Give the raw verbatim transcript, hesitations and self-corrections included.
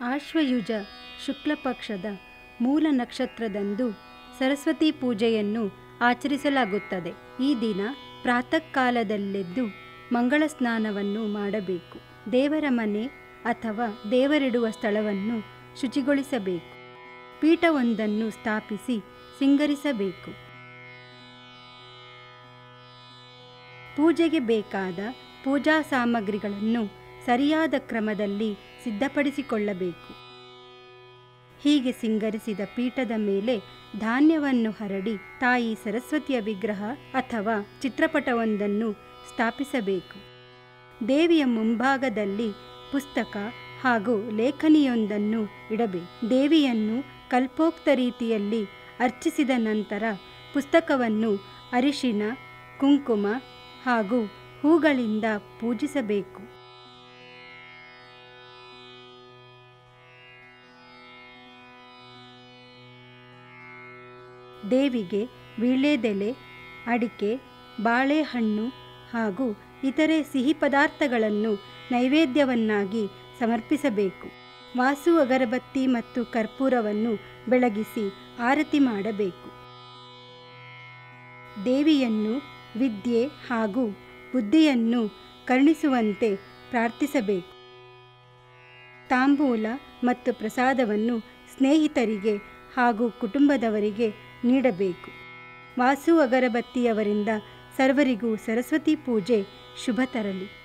ಆಶ್ವಯುಜ ಶುಕ್ಲ ಪಕ್ಷದ ಮೂಲ ನಕ್ಷತ್ರದಂದು ಸರಸ್ವತಿ ಪೂಜೆಯನ್ನು ಆಚರಿಸಲಾಗುತ್ತದೆ. ಈ ದಿನ ಪ್ರಾತಃ ಕಾಲದಲ್ಲೆದ್ದು ಮಂಗಳ ಸ್ನಾನವನ್ನು ಮಾಡಬೇಕು. ದೇವರ ಮನೆ ಅಥವಾ ದೇವರಿಡುವ ಸ್ಥಳವನ್ನು ಶುಚಿಗೊಳಿಸಬೇಕು. ಪೀಠವೊಂದನ್ನು ಸ್ಥಾಪಿಸಿ ಸಿಂಗರಿಸಬೇಕು. ಪೂಜೆಗೆ ಬೇಕಾದ ಪೂಜಾ ಸಾಮಗ್ರಿಗಳನ್ನು ಸರಿಯಾದ ಕ್ರಮದಲ್ಲಿ ಸಿದ್ಧಪಡಿಸಿಕೊಳ್ಳಬೇಕು. ಹೀಗೆ ಸಿಂಗರಿಸಿದ ಪೀಠದ ಮೇಲೆ ಧಾನ್ಯವನ್ನು ಹರಡಿ ತಾಯಿ ಸರಸ್ವತಿಯ ವಿಗ್ರಹ ಅಥವಾ ಚಿತ್ರಪಟವೊಂದನ್ನು ಸ್ಥಾಪಿಸಬೇಕು. ದೇವಿಯ ಮುಂಭಾಗದಲ್ಲಿ ಪುಸ್ತಕ ಹಾಗೂ ಲೇಖನಿಯೊಂದನ್ನು ಇಡಬೇಕು. ದೇವಿಯನ್ನು ಕಲ್ಪೋಕ್ತ ರೀತಿಯಲ್ಲಿ ಅರ್ಚಿಸಿದ ನಂತರ ಪುಸ್ತಕವನ್ನು ಅರಿಶಿನ, ಕುಂಕುಮ ಹಾಗೂ ಹೂಗಳಿಂದ ಪೂಜಿಸಬೇಕು. ದೇವಿಗೆ ವೀಳ್ಯದೆಲೆ, ಅಡಿಕೆ, ಬಾಳೆಹಣ್ಣು ಹಾಗೂ ಇತರೆ ಸಿಹಿ ಪದಾರ್ಥಗಳನ್ನು ನೈವೇದ್ಯವನ್ನಾಗಿ ಸಮರ್ಪಿಸಬೇಕು. ವಾಸು ಅಗರಬತ್ತಿ ಮತ್ತು ಕರ್ಪೂರವನ್ನು ಬೆಳಗಿಸಿ ಆರತಿ ಮಾಡಬೇಕು. ದೇವಿಯನ್ನು ವಿದ್ಯೆ ಹಾಗೂ ಬುದ್ಧಿಯನ್ನು ಕರುಣಿಸುವಂತೆ ಪ್ರಾರ್ಥಿಸಬೇಕು. ತಾಂಬೂಲ ಮತ್ತು ಪ್ರಸಾದವನ್ನು ಸ್ನೇಹಿತರಿಗೆ ಹಾಗೂ ಕುಟುಂಬದವರಿಗೆ ನೀಡಬೇಕು. ವಾಸು ಅಗರಬತ್ತಿಯವರಿಂದ ಸರ್ವರಿಗೂ ಸರಸ್ವತಿ ಪೂಜೆ ಶುಭ ತರಲಿ.